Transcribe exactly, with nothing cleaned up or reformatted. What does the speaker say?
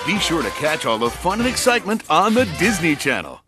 Be sure to catch all the fun and excitement on the Disney Channel.